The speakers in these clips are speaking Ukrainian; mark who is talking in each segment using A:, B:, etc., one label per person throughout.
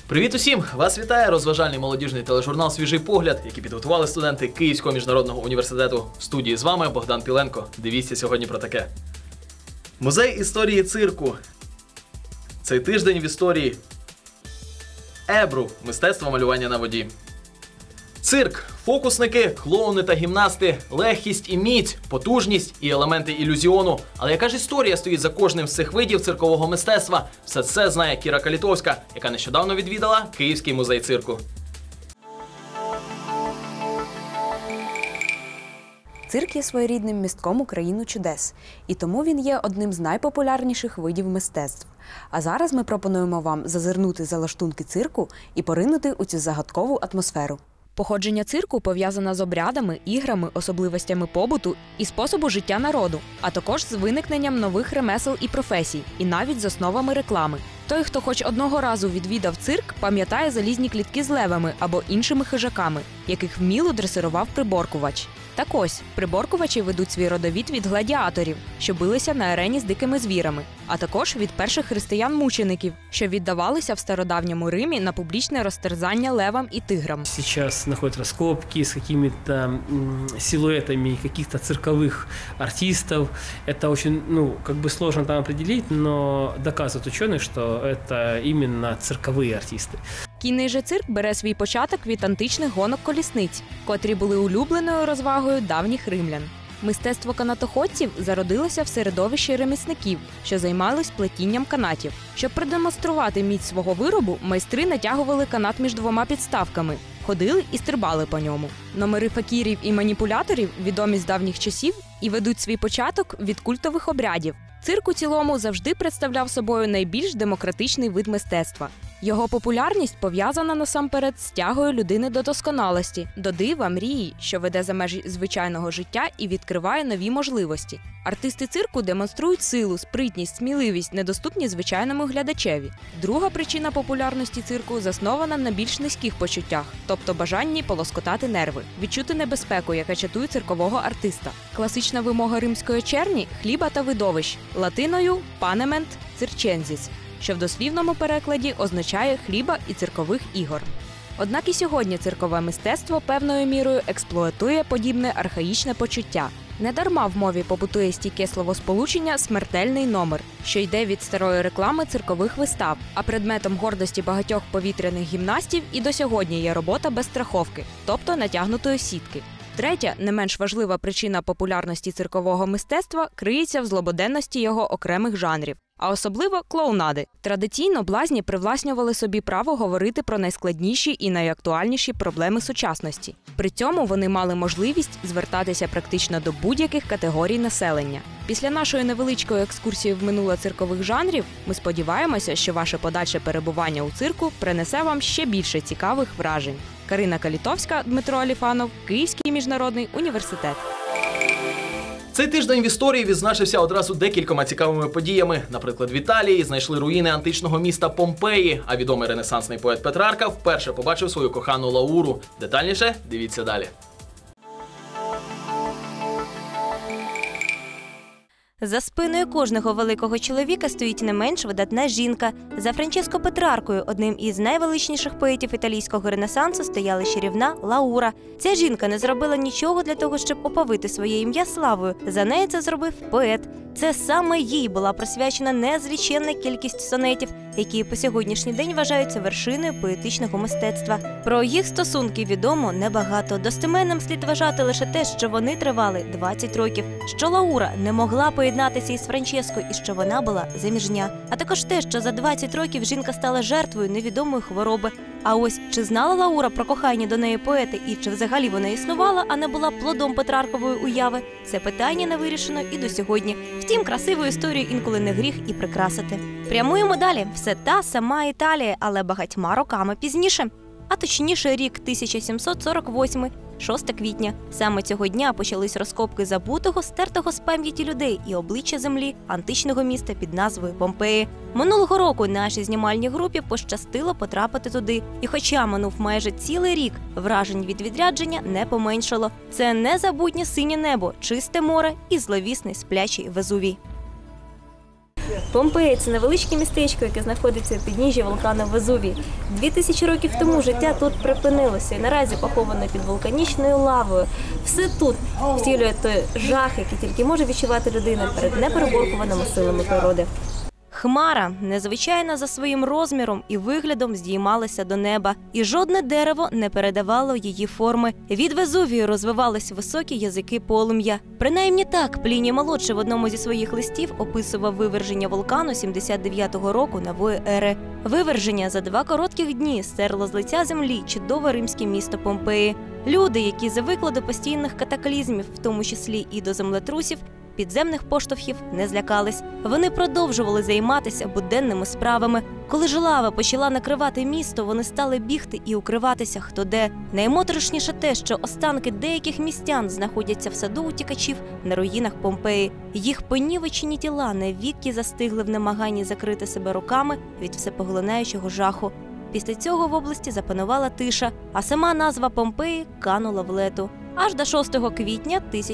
A: Привіт усім! Вас вітає розважальний молодіжний тележурнал «Свіжий погляд», який підготували студенти Київського міжнародного університету. В студії з вами Богдан Піленко. Дивіться сьогодні про таке. Музей історії цирку. Цей тиждень в історії. Ебру – мистецтво малювання на воді. Цирк, фокусники, клоуни та гімнасти, легкість і міць, потужність і елементи ілюзіону. Але яка ж історія стоїть за кожним з цих видів циркового мистецтва? Все це знає Кіра Калітовська, яка нещодавно відвідала Київський музей цирку.
B: Цирк є своєрідним містком у країну чудес, і тому він є одним з найпопулярніших видів мистецтв. А зараз ми пропонуємо вам зазирнути за лаштунки цирку і поринути у цю загадкову атмосферу. Походження цирку пов'язане з обрядами, іграми, особливостями побуту і способу життя народу, а також з виникненням нових ремесел і професій, і навіть з основами реклами. Той, хто хоч одного разу відвідав цирк, пам'ятає залізні клітки з левами або іншими хижаками, яких вміло дресирував приборкувач. Так ось, приборкувачі ведуть свій родовід від гладіаторів, що билися на арені з дикими звірами, а також від перших християн-мучеників, що віддавалися в стародавньому Римі на публічне розтерзання левам і тиграм.
C: Сейчас находят раскопки с какими-то силуэтами каких-то цирковых артистов. Это очень, сложно там определить, но доказывают ученые, что это именно цирковые артисты.
B: Кінний же цирк бере свій початок від античних гонок колісниць, котрі були улюбленою розвагою давніх римлян. Мистецтво канатоходців зародилося в середовищі ремісників, що займались плетінням канатів. Щоб продемонструвати міць свого виробу, майстри натягували канат між двома підставками, ходили і стрибали по ньому. Номери факірів і маніпуляторів відомі з давніх часів і ведуть свій початок від культових обрядів. Цирк у цілому завжди представляв собою найбільш демократичний вид мистецтва. Його популярність пов'язана насамперед з тягою людини до досконалості, до дива, мрії, що веде за межі звичайного життя і відкриває нові можливості. Артисти цирку демонструють силу, спритність, сміливість, недоступні звичайному глядачеві. Друга причина популярності цирку заснована на більш низьких почуттях, тобто бажанні полоскотати нерви, відчути небезпеку, яка чатує циркового артиста. Класична вимога римської черні – хліба та видовищ, латиною «панемент цирчензіс», що в дослівному перекладі означає «хліба і циркових ігор». Однак і сьогодні циркове мистецтво певною мірою експлуатує подібне архаїчне почуття. Недарма в мові побутує стійке словосполучення «смертельний номер», що йде від старої реклами циркових вистав, а предметом гордості багатьох повітряних гімнастів і до сьогодні є робота без страховки, тобто натягнутої сітки. Третя, не менш важлива причина популярності циркового мистецтва криється в злободенності його окремих жанрів, а особливо клоунади. Традиційно блазні привласнювали собі право говорити про найскладніші і найактуальніші проблеми сучасності. При цьому вони мали можливість звертатися практично до будь-яких категорій населення. Після нашої невеличкої екскурсії в минуле циркових жанрів ми сподіваємося, що ваше подальше перебування у цирку принесе вам ще більше цікавих вражень. Карина Калітовська, Дмитро Аліфанов, Київський міжнародний університет.
A: Цей тиждень в історії відзначився одразу декількома цікавими подіями. Наприклад, в Італії знайшли руїни античного міста Помпеї, а відомий ренесансний поет Петрарка вперше побачив свою кохану Лауру. Детальніше дивіться далі.
D: За спиною кожного великого чоловіка стоїть не менш видатна жінка. За Франческо Петраркою, одним із найвеличніших поетів італійського ренесансу, стояла чарівна Лаура. Ця жінка не зробила нічого для того, щоб оповити своє ім'я славою. За неї це зробив поет. Це саме їй була присвячена незліченна кількість сонетів, які по сьогоднішній день вважаються вершиною поетичного мистецтва. Про їх стосунки відомо небагато. Достеменним слід вважати лише те, що вони тривали 20 років, що Лаура не могла поєднатися із Франческо і що вона була заміжня. А також те, що за 20 років жінка стала жертвою невідомої хвороби. А ось, чи знала Лаура про кохання до неї поета і чи взагалі вона існувала, а не була плодом Петраркової уяви, це питання не вирішено і до сьогодні. Втім, красиву історію інколи не гріх і прикрасити. Прямуємо далі. Все та сама Італія, але багатьма роками пізніше. А точніше рік 1748, 6 квітня. Саме цього дня почались розкопки забутого, стертого з пам'яті людей і обличчя землі античного міста під назвою Помпеї. Минулого року нашій знімальній групі пощастило потрапити туди. І хоча минув майже цілий рік, вражень від відрядження не поменшало. Це незабутнє синє небо, чисте море і зловісний сплячий Везувій. Помпея – це невеличке містечко, яке знаходиться у підніжжі вулкану Везувій. 2000 років тому життя тут припинилося і наразі поховано під вулканічною лавою. Все тут втілює той жах, який тільки може відчувати людина перед непереборкуваними силами природи. Хмара, незвичайна за своїм розміром і виглядом, здіймалася до неба, і жодне дерево не передавало її форми. Від Везувію розвивались високі язики полум'я. Принаймні так Пліній молодший в одному зі своїх листів описував виверження вулкану 79-го року нової ери. Виверження за 2 коротких дні стерло з лиця землі чудове римське місто Помпеї. Люди, які звикли до постійних катаклізмів, в тому числі і до землетрусів, підземних поштовхів не злякались. Вони продовжували займатися буденними справами. Коли ж лава почала накривати місто, вони стали бігти і укриватися хто де. Наймоторошніше те, що останки деяких містян знаходяться в саду утікачів на руїнах Помпеї. Їх понівечені тіла навіки застигли в намаганні закрити себе руками від всепоглинаючого жаху. Після цього в області запанувала тиша, а сама назва Помпеї канула в лету. Аж до 6 квітня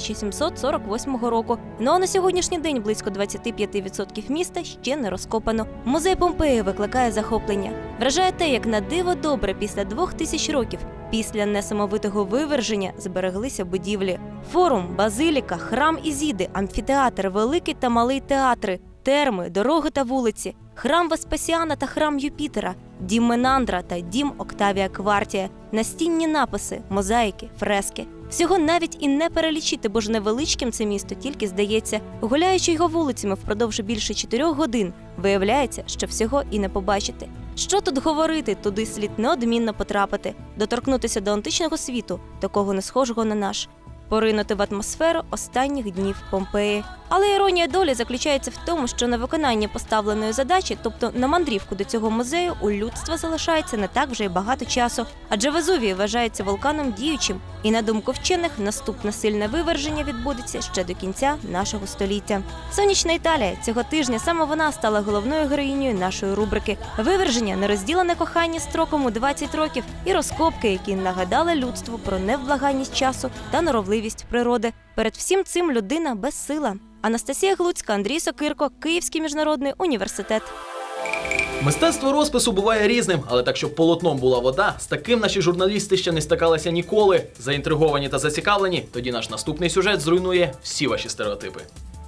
D: 1748 року. Ну а на сьогоднішній день близько 25% міста ще не розкопано. Музей Помпеї викликає захоплення. Вражає те, як на диво добре після 2000 років, після несамовитого виверження збереглися будівлі. Форум, базиліка, храм Ізіди, амфітеатр, великий та малий театри, терми, дороги та вулиці, храм Веспасіана та храм Юпітера, дім Менандра та дім Октавія Квартія, настінні написи, мозаїки, фрески. Всього навіть і не перелічити, бо ж невеличким це місто тільки здається. Гуляючи його вулицями впродовж більше 4 годин, виявляється, що всього і не побачити. Що тут говорити, туди слід неодмінно потрапити, доторкнутися до античного світу, такого не схожого на наш, поринути в атмосферу останніх днів Помпеї. Але іронія долі заключається в тому, що на виконання поставленої задачі, тобто на мандрівку до цього музею, у людства залишається не так вже й багато часу. Адже Везувій вважається вулканом діючим, і на думку вчених, наступне сильне виверження відбудеться ще до кінця нашого століття. Сонячна Італія. Цього тижня саме вона стала головною героїнею нашої рубрики. Виверження, нерозділене кохання строком у 20 років і розкопки, які нагадали людству про невблаганність часу та норовливість природи. Перед всім цим людина безсила. Анастасія Глуцька, Андрій Сокирко, Київський міжнародний університет.
A: Мистецтво розпису буває різним, але так, щоб полотном була вода, з таким наші журналісти ще не стикалися ніколи. Заінтриговані та зацікавлені, тоді наш наступний сюжет зруйнує всі ваші стереотипи.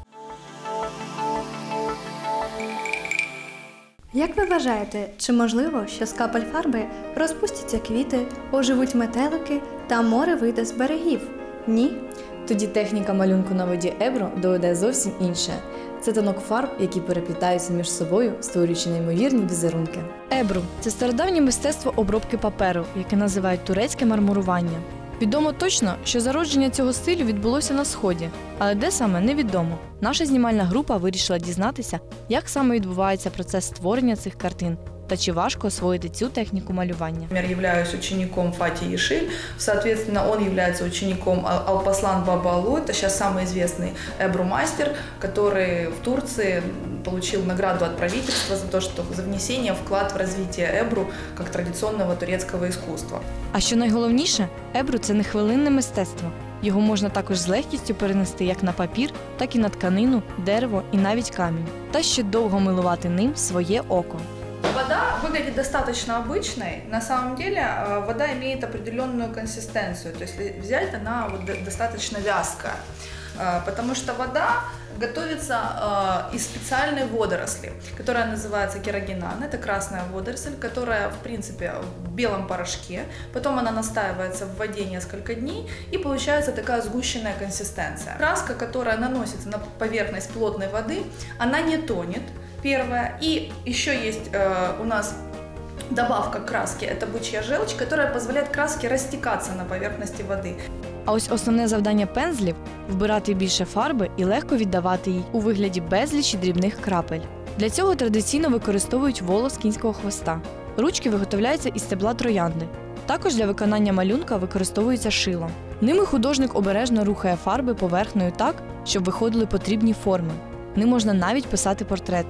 E: Як ви вважаєте, чи можливо, що з капель фарби розпустяться квіти, оживуть метелики та море вийде з берегів? Ні?
F: Тоді техніка малюнку на воді Ебро доведе зовсім інше. Це тонок фарб, які переплітаються між собою, створюючи неймовірні візерунки.
G: Ебру – це стародавнє мистецтво обробки паперу, яке називають турецьке мармурування. Відомо точно, що зародження цього стилю відбулося на Сході, але де саме – невідомо. Наша знімальна група вирішила дізнатися, як саме відбувається процес створення цих картин та чи важко освоїти цю техніку малювання.
H: Я являюсь учеником Фати Ешиль, соответственно, он является учеником Алпаслан Бабалу, это сейчас самый известный эбру-мастер, который в Турции получил награду от правительства за то, что за внесение вклад в развитие эбру как традиционного турецкого искусства.
G: А що найголовніше, ебру – це не хвилинне мистецтво. Його можна також з легкістю перенести як на папір, так і на тканину, дерево і навіть камінь. Та ще довго милувати ним своє око.
H: Вода выглядит достаточно обычной. На самом деле вода имеет определенную консистенцию. То есть взять она достаточно вязкая. Потому что вода готовится из специальной водоросли, которая называется керогенан. Это красная водоросль, которая, в принципе, в белом порошке. Потом она настаивается в воде несколько дней, и получается такая сгущенная консистенция. Краска, которая наносится на поверхность плотной воды, она не тонет. Первое. И еще есть у нас добавка краски, это бычья желчь, которая позволяет краске растекаться на поверхности воды.
G: А ось основне завдання пензлів – вбирати більше фарби і легко віддавати їй у вигляді безлічі дрібних крапель. Для цього традиційно використовують волос кінського хвоста. Ручки виготовляються із стебла троянди. Також для виконання малюнка використовується шило. Ними художник обережно рухає фарби поверхнею так, щоб виходили потрібні форми. Ним можна навіть писати портрети.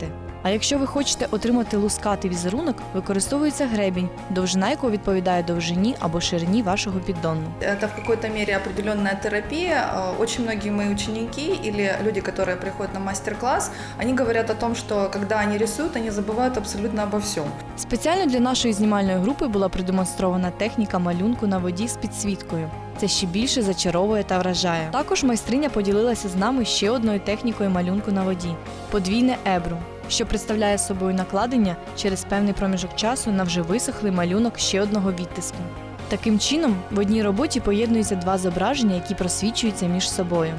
G: А якщо ви хочете отримати лускатий візерунок, використовується гребінь, довжина якого відповідає довжині або ширині вашого піддону.
H: Это в какой-то мере определенная терапия. Очень многие мои ученики или люди, которые приходят на мастер-класс, они говорят о том, что когда они рисуют, они забывают абсолютно обо всем.
G: Спеціально для нашої знімальної групи була продемонстрована техніка малюнку на воді з підсвіткою. Це ще більше зачаровує та вражає. Також майстриня поділилася з нами ще одною технікою малюнку на воді – подвійне ебру, що представляє собою накладення через певний проміжок часу на вже висохлий малюнок ще одного відтиску. Таким чином, в одній роботі поєднуються два зображення, які просвічуються між собою.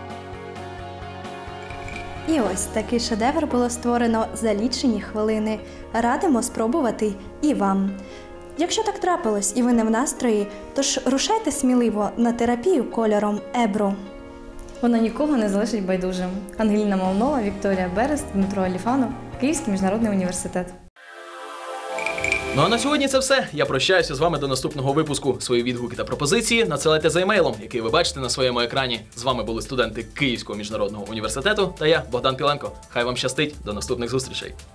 E: І ось такий шедевр було створено за лічені хвилини. Радимо спробувати і вам. Якщо так трапилось і ви не в настрої, тож рушайте сміливо на терапію кольором ебру.
F: Вона нікого не залишить байдужим. Ангеліна Молнова, Вікторія Берест, Дмитро Аліфанов, Київський міжнародний університет.
A: Ну а на сьогодні це все. Я прощаюся з вами до наступного випуску. Свої відгуки та пропозиції надсилайте за емейлом, який ви бачите на своєму екрані. З вами були студенти Київського міжнародного університету та я, Богдан Піленко. Хай вам щастить. До наступних зустрічей.